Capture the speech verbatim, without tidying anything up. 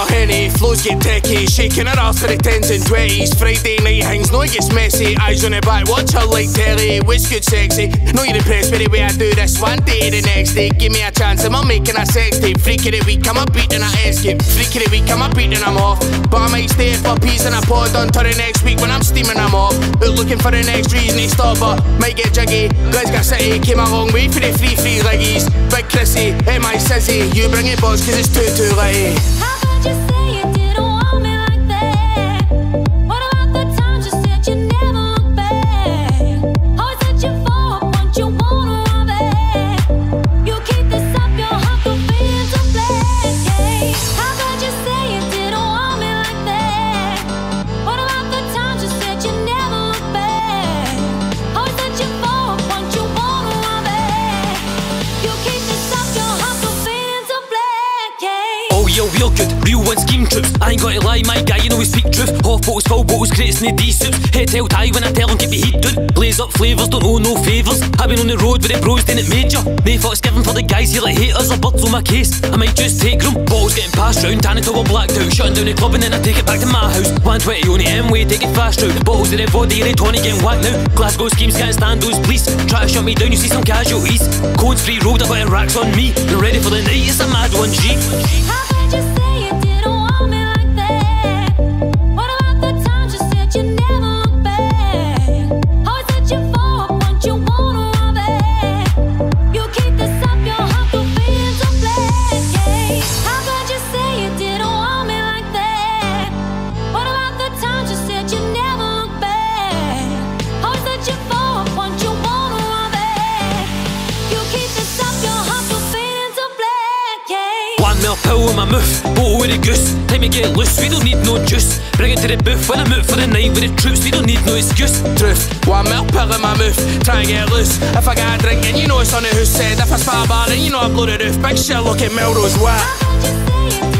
her henny, flows get techie, shaking her ass for the tens and twenties. Friday night hangs, no it gets messy, eyes on the back, watch her like telly. What's good sexy, know you're impressed with the way I do this. One day the next day, give me a chance, am I making a sex tape? Freak of the week, I'm a beating a escape. Freak of the week, I'm a beating, I'm off. But I might stay for peace and a pod until the next week when I'm steaming, I'm off. Out looking for the next reason to stop, but might get jiggy. Glasgow City came a long way for the free free liggies. Big Chrissy, M I Sizzy, you bring it boss cause it's too too late. How could you say you didn't want me like that? What about the times you said you never look back? Always searching for what you wanna have it. You keep this up, your heart could be into black. How could you say you didn't want me like that? What about the times you said you never look back? Always searching for what you wanna have it. You keep this up, your heart could be into black. Oh yeah, real good, real one scheme troops. I ain't gotta lie, my guy, you know we speak truth. Half bottles, full bottles, crates in the D-suits. Head held high when I tell them keep the heat down. Blaze up flavours, don't owe no favours. I've been on the road with the bros, then it major. They thought it's given for the guys here like haters or birds on my case. I might just take them, bottles getting passed round, tan until we're blacked out. Shutting down the club and then I take it back to my house. one twenty on the M-way, take it fast round. Bottles in the body, and the tonic getting whacked now. Glasgow schemes can't stand those police. Try to shut me down, you see some casualties. Codes free road, I've got the racks on me. They're ready for the night, it's a mad one, G. How could you say you didn't want me like that? What about the times you said you never look back? Always searching for what you wanna have it. You keep this up, your heart could be into black. How could you say you didn't want me like that? What about the times you said you never look back? Always searching for what you wanna have it. You keep this up, your heart could be into black. One mil pill in my mouth, bottle with the goose. Time to get loose, we don't need no juice. Bring it to the booth when I'm out for the night with the troops. We don't need no excuse. Truth, one milk pill in my mouth, try and get loose. If I got a drink and you know it's on the who's said. If I spot a bar then you know I blow the roof. Big shit, look at Melrose, what? How could you say you